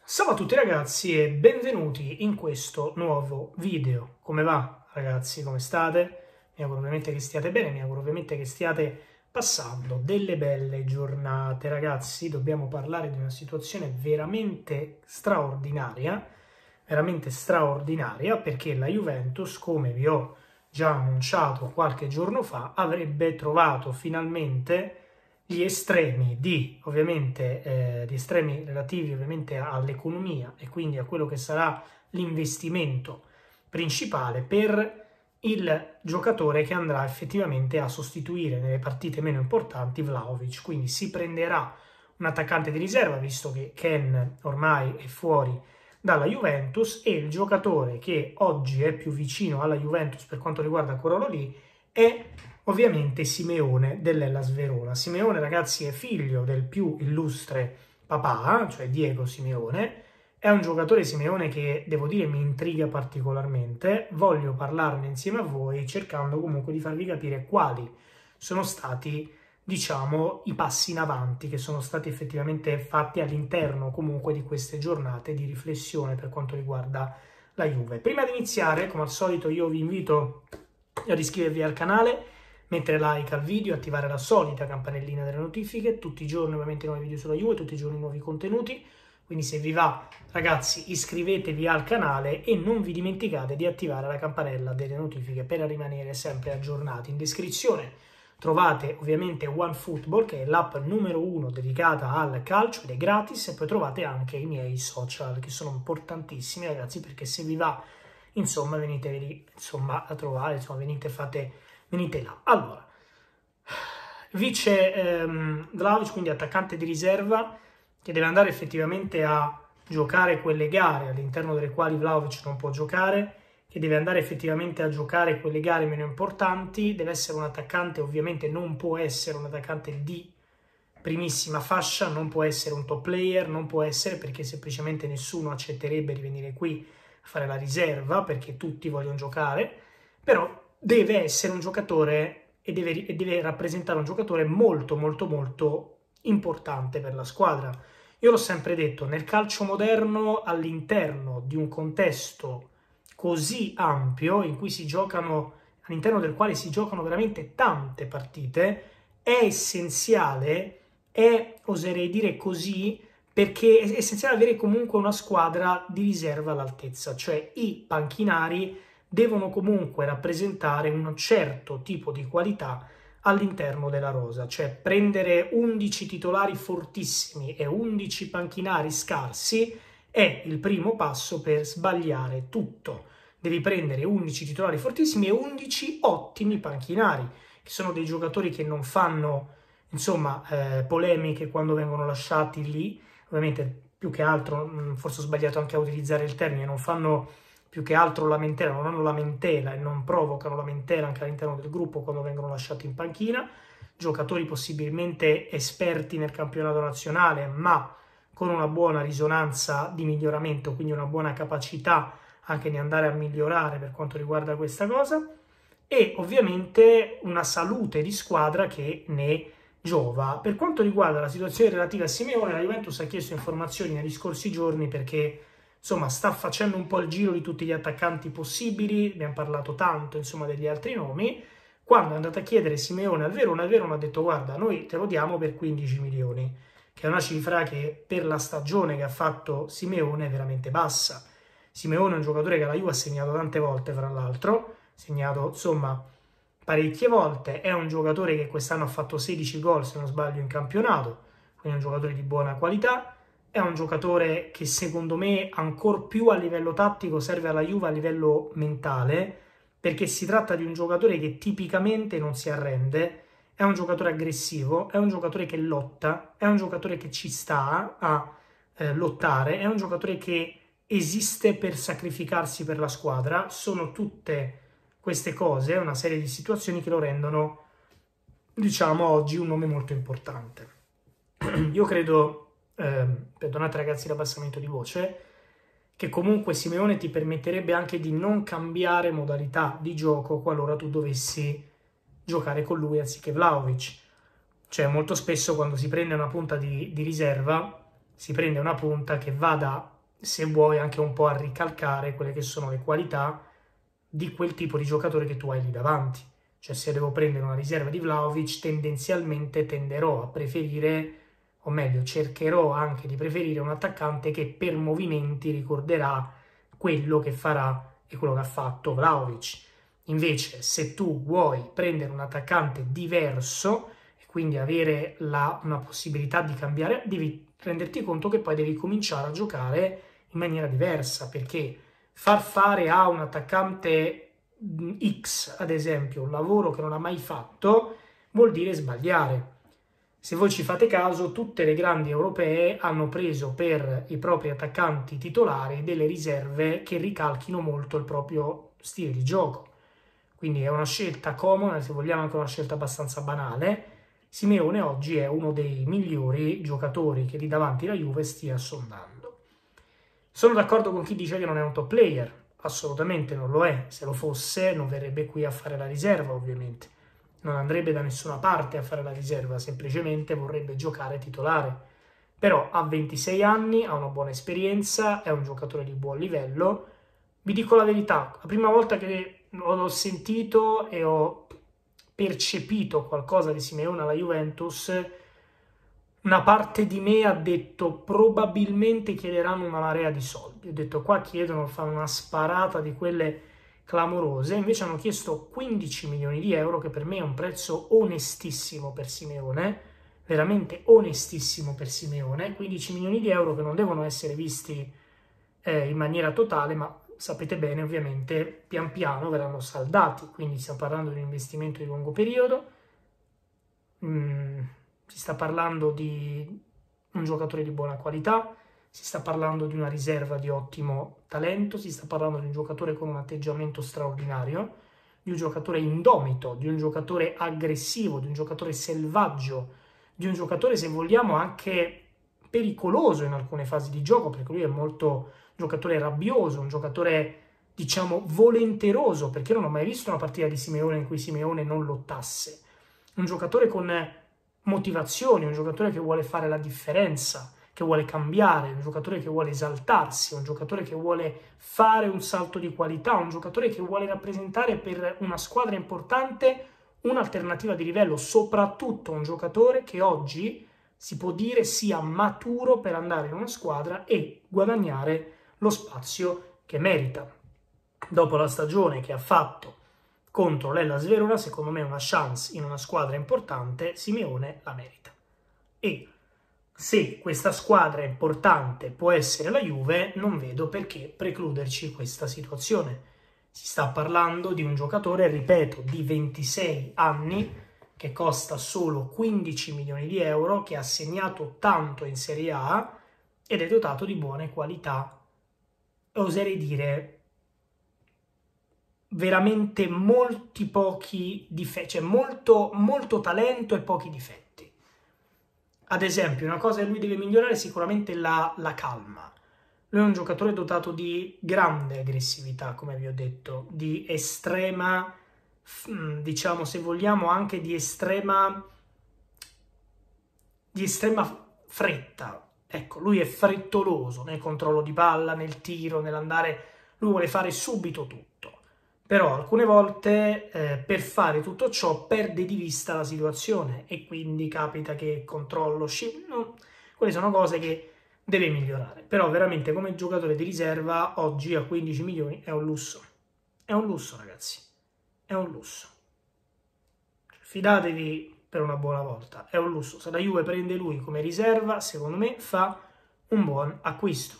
Ciao a tutti ragazzi e benvenuti in questo nuovo video. Come va ragazzi? Come state? Mi auguro ovviamente che stiate bene, mi auguro ovviamente che stiate passando delle belle giornate. Ragazzi, dobbiamo parlare di una situazione veramente straordinaria perché la Juventus, come vi ho già annunciato qualche giorno fa, avrebbe trovato finalmente gli estremi di estremi relativi ovviamente all'economia e quindi a quello che sarà l'investimento principale per il giocatore che andrà effettivamente a sostituire nelle partite meno importanti Vlahovic. Quindi si prenderà un attaccante di riserva, visto che Ken ormai è fuori dalla Juventus, e il giocatore che oggi è più vicino alla Juventus per quanto riguarda quello lì è ovviamente Simeone dell'Hellas Verona. Simeone, ragazzi, è figlio del più illustre papà, cioè Diego Simeone. È un giocatore Simeone che, devo dire, mi intriga particolarmente. Voglio parlarne insieme a voi, cercando comunque di farvi capire quali sono stati, diciamo, i passi in avanti che sono stati effettivamente fatti all'interno comunque di queste giornate di riflessione per quanto riguarda la Juve. Prima di iniziare, come al solito, io vi invito ad iscrivervi al canale, mettere like al video, attivare la solita campanellina delle notifiche, tutti i giorni ovviamente nuovi video sulla Juve, tutti i giorni nuovi contenuti, quindi se vi va ragazzi iscrivetevi al canale e non vi dimenticate di attivare la campanella delle notifiche per rimanere sempre aggiornati. In descrizione trovate ovviamente OneFootball, che è l'app numero 1 dedicata al calcio ed è gratis, e poi trovate anche i miei social che sono importantissimi ragazzi, perché se vi va insomma venite a trovare, insomma venite là. Allora, vice Vlahovic, quindi attaccante di riserva, che deve andare effettivamente a giocare quelle gare all'interno delle quali Vlahovic non può giocare, che deve andare effettivamente a giocare quelle gare meno importanti, deve essere un attaccante, ovviamente non può essere un attaccante di primissima fascia, non può essere un top player, non può essere, perché semplicemente nessuno accetterebbe di venire qui a fare la riserva, perché tutti vogliono giocare, però deve essere un giocatore e deve rappresentare un giocatore molto molto molto importante per la squadra. Io l'ho sempre detto, nel calcio moderno, all'interno di un contesto così ampio, in cui si giocano, all'interno del quale si giocano veramente tante partite, è essenziale, oserei dire così, perché è essenziale avere comunque una squadra di riserva all'altezza, cioè i panchinari devono comunque rappresentare un certo tipo di qualità all'interno della rosa, cioè prendere 11 titolari fortissimi e 11 panchinari scarsi è il primo passo per sbagliare tutto. Devi prendere 11 titolari fortissimi e 11 ottimi panchinari, che sono dei giocatori che non fanno, insomma, polemiche quando vengono lasciati lì. Ovviamente, più che altro, forse ho sbagliato anche a utilizzare il termine, non fanno più che altro lamentela, non hanno lamentela e non provocano lamentela anche all'interno del gruppo quando vengono lasciati in panchina. Giocatori possibilmente esperti nel campionato nazionale, ma con una buona risonanza di miglioramento, quindi una buona capacità anche di andare a migliorare per quanto riguarda questa cosa, e ovviamente una salute di squadra che ne giova. Per quanto riguarda la situazione relativa a Simeone, la Juventus ha chiesto informazioni negli scorsi giorni perché insomma sta facendo un po' il giro di tutti gli attaccanti possibili, abbiamo parlato tanto insomma degli altri nomi. Quando è andato a chiedere Simeone al Verona, il Verona ha detto guarda, noi te lo diamo per 15 milioni, che è una cifra che per la stagione che ha fatto Simeone è veramente bassa. Simeone è un giocatore che la Juve ha segnato tante volte, fra l'altro, ha segnato insomma parecchie volte, è un giocatore che quest'anno ha fatto 16 gol se non sbaglio in campionato, quindi è un giocatore di buona qualità, è un giocatore che secondo me ancor più a livello tattico serve alla Juve a livello mentale, perché si tratta di un giocatore che tipicamente non si arrende, è un giocatore aggressivo, è un giocatore che lotta, è un giocatore che ci sta a lottare, è un giocatore che esiste per sacrificarsi per la squadra. Sono tutte queste cose, una serie di situazioni che lo rendono, diciamo, oggi un nome molto importante. Io credo, perdonate ragazzi l'abbassamento di voce, che comunque Simeone ti permetterebbe anche di non cambiare modalità di gioco qualora tu dovessi giocare con lui anziché Vlahovic. Cioè molto spesso quando si prende una punta di riserva, si prende una punta che vada se vuoi anche un po' a ricalcare quelle che sono le qualità di quel tipo di giocatore che tu hai lì davanti. Cioè, se devo prendere una riserva di Vlahovic, tendenzialmente tenderò a preferire, o meglio, cercherò anche di preferire un attaccante che per movimenti ricorderà quello che farà e quello che ha fatto Vlahovic. Invece, se tu vuoi prendere un attaccante diverso e quindi avere una possibilità di cambiare, devi renderti conto che poi devi cominciare a giocare in maniera diversa, perché far fare a un attaccante X, ad esempio, un lavoro che non ha mai fatto, vuol dire sbagliare. Se voi ci fate caso, tutte le grandi europee hanno preso per i propri attaccanti titolari delle riserve che ricalchino molto il proprio stile di gioco. Quindi è una scelta comoda, se vogliamo anche una scelta abbastanza banale. Simeone oggi è uno dei migliori giocatori che lì davanti la Juve stia sondando. Sono d'accordo con chi dice che non è un top player, assolutamente non lo è. Se lo fosse non verrebbe qui a fare la riserva, ovviamente. Non andrebbe da nessuna parte a fare la riserva, semplicemente vorrebbe giocare titolare. Però ha 26 anni, ha una buona esperienza, è un giocatore di buon livello. Vi dico la verità, la prima volta che l'ho sentito e ho percepito qualcosa di Simeone alla Juventus, una parte di me ha detto probabilmente chiederanno una marea di soldi. Ho detto qua chiedono, fanno una sparata di quelle clamorose, invece hanno chiesto 15 milioni di euro, che per me è un prezzo onestissimo per Simeone, veramente onestissimo per Simeone, 15 milioni di euro che non devono essere visti in maniera totale, ma sapete bene ovviamente pian piano verranno saldati, quindi stiamo parlando di un investimento di lungo periodo, si sta parlando di un giocatore di buona qualità, si sta parlando di una riserva di ottimo talento, si sta parlando di un giocatore con un atteggiamento straordinario, di un giocatore indomito, di un giocatore aggressivo, di un giocatore selvaggio, di un giocatore, se vogliamo, anche pericoloso in alcune fasi di gioco, perché lui è molto un giocatore rabbioso, un giocatore, diciamo, volenteroso, perché io non ho mai visto una partita di Simeone in cui Simeone non lottasse. Un giocatore con motivazioni, un giocatore che vuole fare la differenza, che vuole cambiare, un giocatore che vuole esaltarsi, un giocatore che vuole fare un salto di qualità, un giocatore che vuole rappresentare per una squadra importante un'alternativa di livello, soprattutto un giocatore che oggi si può dire sia maturo per andare in una squadra e guadagnare lo spazio che merita. Dopo la stagione che ha fatto contro l'Hellas Verona, secondo me una chance in una squadra importante Simeone la merita. E se questa squadra importante può essere la Juve, non vedo perché precluderci questa situazione. Si sta parlando di un giocatore, ripeto, di 26 anni, che costa solo 15 milioni di euro, che ha segnato tanto in Serie A ed è dotato di buone qualità. Oserei dire veramente molti pochi difetti, cioè molto talento e pochi difetti. Ad esempio, una cosa che lui deve migliorare è sicuramente la calma. Lui è un giocatore dotato di grande aggressività, come vi ho detto, di estrema, diciamo, se vogliamo, anche di estrema fretta. Ecco, lui è frettoloso nel controllo di palla, nel tiro, nell'andare, lui vuole fare subito tutto. Però alcune volte per fare tutto ciò perde di vista la situazione e quindi capita che controllo, quelle sono cose che deve migliorare. Però veramente come giocatore di riserva oggi a 15 milioni è un lusso. È un lusso, ragazzi. È un lusso. Fidatevi per una buona volta. È un lusso. Se la Juve prende lui come riserva, secondo me fa un buon acquisto.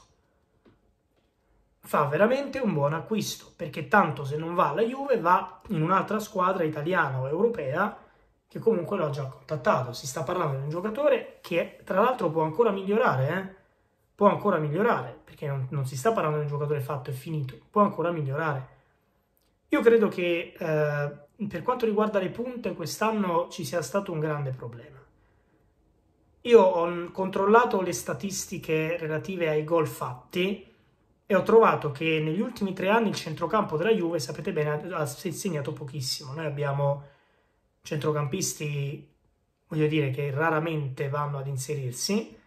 Fa veramente un buon acquisto, perché tanto se non va alla Juve va in un'altra squadra italiana o europea che comunque l'ho già contattato. Si sta parlando di un giocatore che tra l'altro può ancora migliorare, può ancora migliorare, perché non si sta parlando di un giocatore fatto e finito, può ancora migliorare. Io credo che per quanto riguarda le punte quest'anno ci sia stato un grande problema. Io ho controllato le statistiche relative ai gol fatti e ho trovato che negli ultimi 3 anni il centrocampo della Juve, sapete bene, ha segnato pochissimo. Noi abbiamo centrocampisti, voglio dire, che raramente vanno ad inserirsi,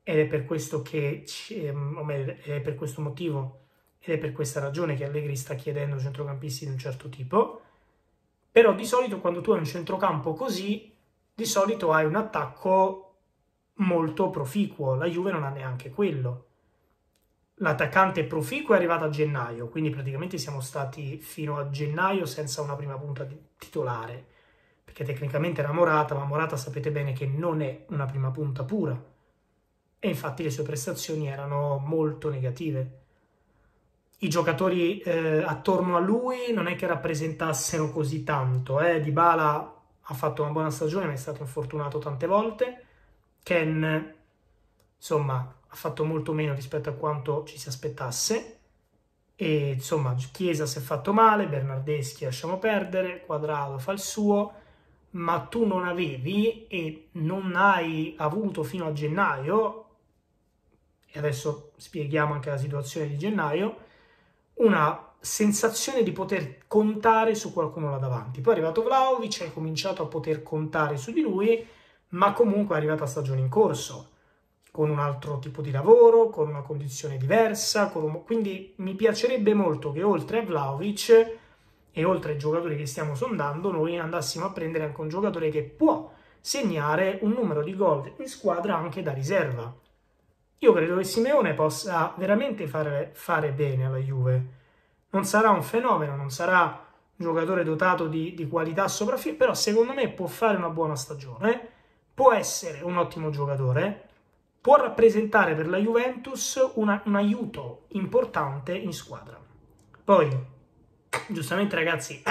ed è per questo che, o meglio, è per questo motivo ed è per questa ragione che Allegri sta chiedendo centrocampisti di un certo tipo, però di solito quando tu hai un centrocampo così, di solito hai un attacco molto proficuo, la Juve non ha neanche quello. L'attaccante proficuo è arrivato a gennaio, quindi praticamente siamo stati fino a gennaio senza una prima punta titolare, perché tecnicamente era Morata, ma Morata sapete bene che non è una prima punta pura, e infatti le sue prestazioni erano molto negative. I giocatori attorno a lui non è che rappresentassero così tanto. Dybala ha fatto una buona stagione, ma è stato infortunato tante volte. Ken, insomma, ha fatto molto meno rispetto a quanto ci si aspettasse. E insomma, Chiesa si è fatto male, Bernardeschi lasciamo perdere, Quadrado fa il suo, ma tu non avevi e non hai avuto fino a gennaio, e adesso spieghiamo anche la situazione di gennaio, una sensazione di poter contare su qualcuno là davanti. Poi è arrivato Vlahovic, hai cominciato a poter contare su di lui, ma comunque è arrivata stagione in corso, con un altro tipo di lavoro, con una condizione diversa, quindi mi piacerebbe molto che oltre a Vlahovic e oltre ai giocatori che stiamo sondando, noi andassimo a prendere anche un giocatore che può segnare un numero di gol in squadra anche da riserva. Io credo che Simeone possa veramente fare bene alla Juve. Non sarà un fenomeno, non sarà un giocatore dotato di qualità sopraffina, però secondo me può fare una buona stagione, può essere un ottimo giocatore, può rappresentare per la Juventus un aiuto importante in squadra. Poi, giustamente ragazzi,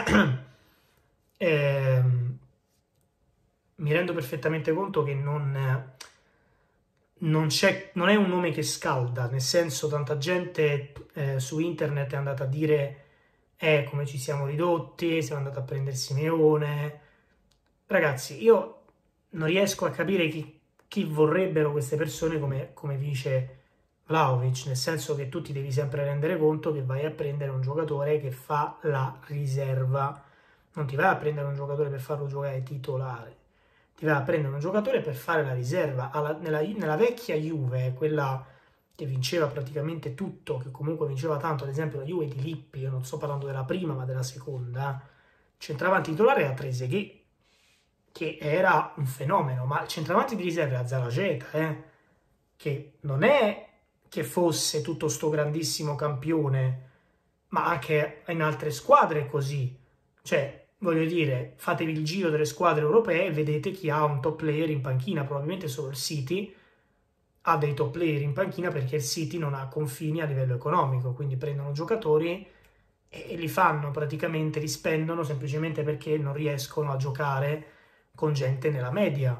mi rendo perfettamente conto che non è un nome che scalda, nel senso tanta gente su internet è andata a dire come ci siamo ridotti, siamo andati a prendere Simeone. Ragazzi, io non riesco a capire chi vorrebbero queste persone come vice Vlahovic, nel senso che tu ti devi sempre rendere conto che vai a prendere un giocatore che fa la riserva, non ti vai a prendere un giocatore per farlo giocare titolare. Ti va a prendere un giocatore per fare la riserva. Nella vecchia Juve, quella che vinceva praticamente tutto, che comunque vinceva tanto, ad esempio la Juve di Lippi, io non sto parlando della prima ma della seconda, centravanti titolare era Trezeguet, che era un fenomeno, ma il centravanti di riserva era Zalageta, che non è che fosse tutto sto grandissimo campione, ma anche in altre squadre così, cioè voglio dire, fatevi il giro delle squadre europee e vedete chi ha un top player in panchina. Probabilmente solo il City ha dei top player in panchina perché il City non ha confini a livello economico, quindi prendono giocatori e li fanno praticamente, li spendono semplicemente perché non riescono a giocare con gente nella media.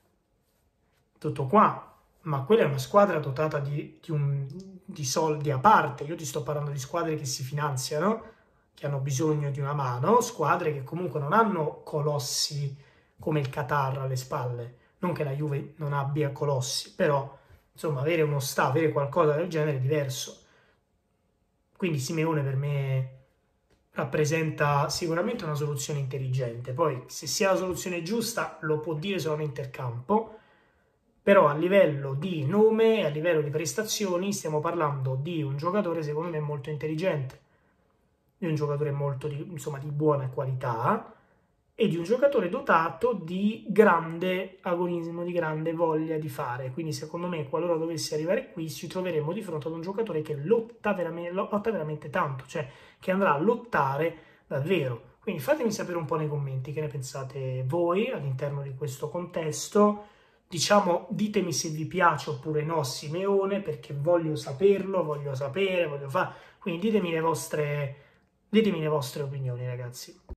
Tutto qua. Ma quella è una squadra dotata di soldi a parte. Io ti sto parlando di squadre che si finanziano, che hanno bisogno di una mano, squadre che comunque non hanno colossi come il Qatar alle spalle. Non che la Juve non abbia colossi, però insomma avere uno avere qualcosa del genere è diverso. Quindi Simeone per me rappresenta sicuramente una soluzione intelligente. Poi se sia la soluzione giusta lo può dire solamente il campo, però a livello di nome e a livello di prestazioni stiamo parlando di un giocatore secondo me molto intelligente, di un giocatore molto di buona qualità e di un giocatore dotato di grande agonismo, di grande voglia di fare. Quindi secondo me qualora dovesse arrivare qui ci troveremo di fronte ad un giocatore che lotta veramente tanto, cioè che andrà a lottare davvero. Quindi fatemi sapere un po' nei commenti che ne pensate voi all'interno di questo contesto. Diciamo, ditemi se vi piace oppure no Simeone, perché voglio saperlo, voglio sapere, voglio fare. Quindi ditemi le vostre opinioni, ragazzi.